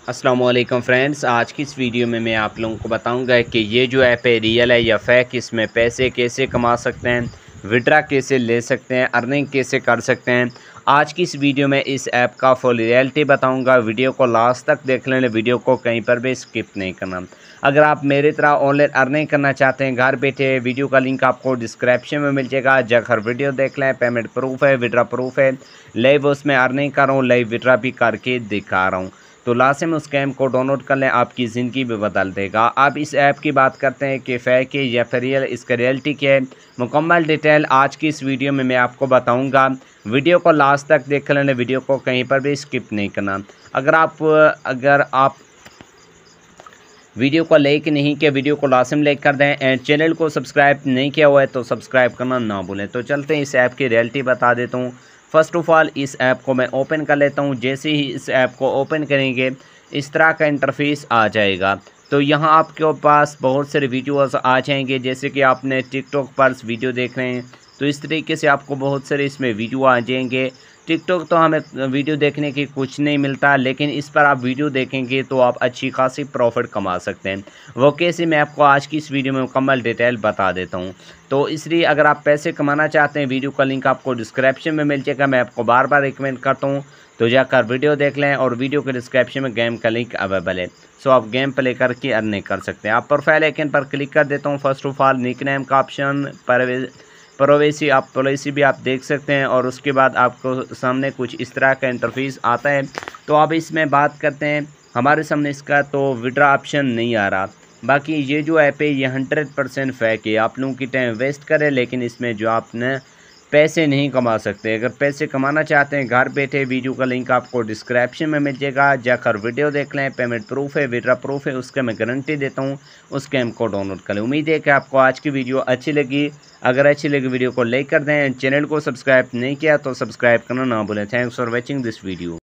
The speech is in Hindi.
अस्सलाम वालेकुम फ्रेंड्स, आज की इस वीडियो में मैं आप लोगों को बताऊंगा कि ये जो ऐप है रियल है या फेक, इसमें पैसे कैसे कमा सकते हैं, विड्रा कैसे ले सकते हैं, अर्निंग कैसे कर सकते हैं। आज की इस वीडियो में इस ऐप का फुल रियलिटी बताऊंगा। वीडियो को लास्ट तक देख लें, वीडियो को कहीं पर भी स्किप नहीं करना। अगर आप मेरी तरह ऑनलाइन अर्निंग करना चाहते हैं घर बैठे, वीडियो का लिंक आपको डिस्क्रिप्शन में मिल जाएगा। जाकर वीडियो देख लें। पेमेंट प्रूफ है, विड्रा प्रूफ है, लाइव उसमें अर्निंग कर रहा हूँ, लाइव विड्रा भी करके दिखा रहा हूँ। तो लाजिम उस ऐप को डाउनलोड कर लें, आपकी ज़िंदगी भी बदल देगा। अब इस ऐप की बात करते हैं कि फेक है या फिर रियल, इसका रियलिटी क्या है, मुकम्मल डिटेल आज की इस वीडियो में मैं आपको बताऊंगा। वीडियो को लास्ट तक देख लें, वीडियो को कहीं पर भी स्किप नहीं करना। अगर आप वीडियो को लाइक नहीं किया, वीडियो को लाजिम लाइक कर दें। एंड चैनल को सब्सक्राइब नहीं किया हुआ है तो सब्सक्राइब करना ना भूलें। तो चलते हैं, इस ऐप की रियलिटी बता देता हूँ। फ़र्स्ट ऑफ़ ऑल इस ऐप को मैं ओपन कर लेता हूँ। जैसे ही इस ऐप को ओपन करेंगे इस तरह का इंटरफेस आ जाएगा। तो यहाँ आपके पास बहुत सारे वीडियोस आ जाएंगे। जैसे कि आपने टिकटॉक पर वीडियो देख रहे हैं तो इस तरीके से आपको बहुत सारे इसमें वीडियो आ जाएंगे। टिकटॉक तो हमें वीडियो देखने की कुछ नहीं मिलता, लेकिन इस पर आप वीडियो देखेंगे तो आप अच्छी खासी प्रॉफिट कमा सकते हैं। वो कैसे, मैं आपको आज की इस वीडियो में मुकम्मल डिटेल बता देता हूँ। तो इसलिए अगर आप पैसे कमाना चाहते हैं, वीडियो का लिंक आपको डिस्क्रिप्शन में मिल जाएगा। मैं आपको बार बार रिकमेंड करता हूँ तो जाकर वीडियो देख लें, और वीडियो के डिस्क्रिप्शन में गेम का लिंक अवेलेबल है। सो आप गेम प्ले करके अर्निंग कर सकते हैं। आप प्रोफाइल आइकन पर क्लिक कर देता हूँ। First of all nickname का ऑप्शन, पॉलिसी भी आप देख सकते हैं, और उसके बाद आपको सामने कुछ इस तरह का इंटरफेस आता है। तो अब इसमें बात करते हैं, हमारे सामने इसका तो विड्रा ऑप्शन नहीं आ रहा। बाकी ये जो ऐप है ये 100% फेक है। आप लोगों की टाइम वेस्ट करें, लेकिन इसमें जो आपने पैसे नहीं कमा सकते। अगर पैसे कमाना चाहते हैं घर बैठे, वीडियो का लिंक आपको डिस्क्रिप्शन में मिल जाएगा। जाकर वीडियो देख लें। पेमेंट प्रूफ है, विड्रा प्रूफ है, उसका मैं गारंटी देता हूँ। उस गेम को डाउनलोड कर लें। उम्मीद है कि आपको आज की वीडियो अच्छी लगी। अगर अच्छी लगी वीडियो को लाइक कर दें। चैनल को सब्सक्राइब नहीं किया तो सब्सक्राइब करना ना भूलें। Thanks for watching this video.